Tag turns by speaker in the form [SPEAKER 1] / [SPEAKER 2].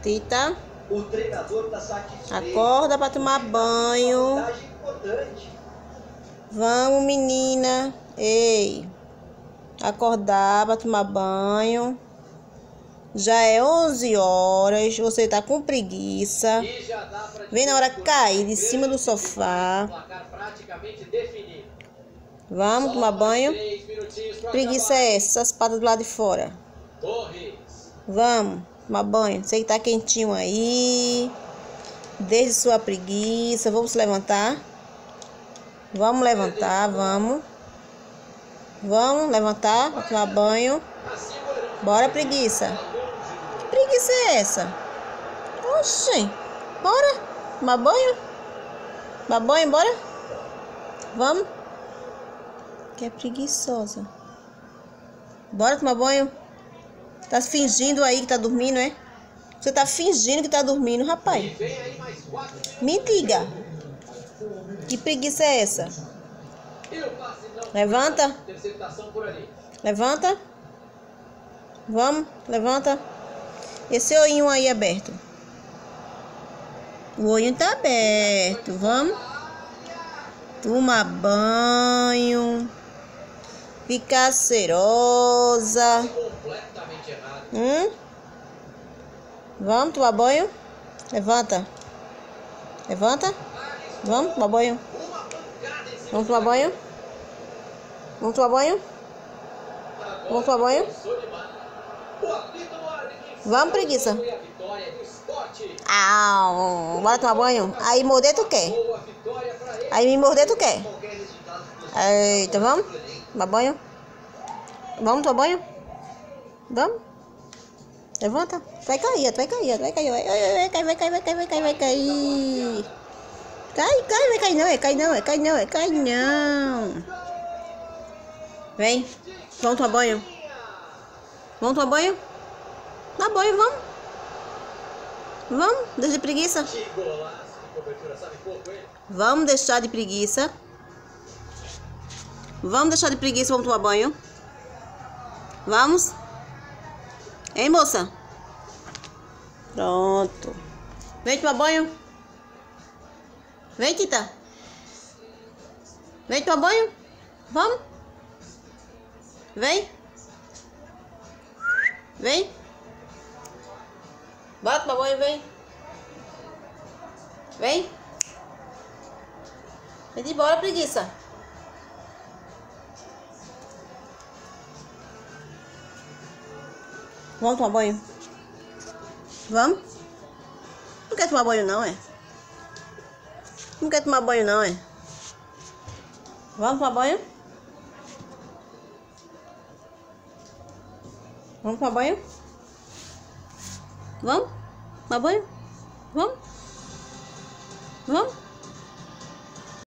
[SPEAKER 1] Tita,
[SPEAKER 2] O treinador tá satisfeito.
[SPEAKER 1] acorda pra tomar banho.
[SPEAKER 2] Vantagem importante.
[SPEAKER 1] Vamos, menina. Ei, acordar pra tomar banho. Já é 11 horas, você tá com preguiça.
[SPEAKER 2] E já dá pra
[SPEAKER 1] Vem na hora cair de cima do sofá.
[SPEAKER 2] placar praticamente definido.
[SPEAKER 1] Vamos tomar banho.
[SPEAKER 2] 3 minutinhos pra
[SPEAKER 1] Preguiça
[SPEAKER 2] acabar.
[SPEAKER 1] é essa, essas patas do lado de fora.
[SPEAKER 2] Torres.
[SPEAKER 1] Vamos tomar banho. Sei que tá quentinho aí. Desde sua preguiça. Vamos se levantar. Vamos levantar, vamos. Vamos levantar pra tomar banho. Bora, preguiça. Que preguiça é essa? Oxi. Bora. Tomar banho. Tomar banho, bora. Vamos. Que é preguiçosa. Bora tomar banho. Tá fingindo aí que tá dormindo, é? Você tá fingindo que tá dormindo, rapaz. Me diga. Que preguiça é essa? Levanta. Levanta. Vamos, levanta. Esse olhinho aí aberto. O olhinho tá aberto. Vamos. Tomar banho. Ficar cheirosa. Vamos tomar banho. Levanta. Levanta. Vamos tomar banho. Vamos tomar banho. Vamos tomar banho. Vamos tomar banho. Vamos, preguiça. Ah, bora tomar banho. Aí morder tu quer. Aí me morder tu quer. Eita, vamos? Tomar banho. Vamos tomar banho? Vamos? Levanta. Vai cair, vai cair, vai cair. Vai cair, vai cair, vai cair, vai cair, vai cair. Cai, cai, vai cair não, é cai não, é cai não, é cai não. Vem. Vamos tomar banho. Vamos tomar banho? Dá banho, vamos. Vamos, deixa de preguiça. Vamos deixar de preguiça. Vamos deixar de preguiça, vamos tomar banho. Vamos? Hein, moça? Pronto. Vem tomar banho. Vem, Tita. Vem tomar banho. Vamos? Vem. Vem. Bora tomar banho, vem. Vem. Vem de embora, preguiça. Vamos tomar banho? Vamos? Não quer tomar banho não, é? Não quer tomar banho não, é? Vamos tomar banho? Vamos tomar banho? Vamos? Tomar banho? Vamos? Vamos?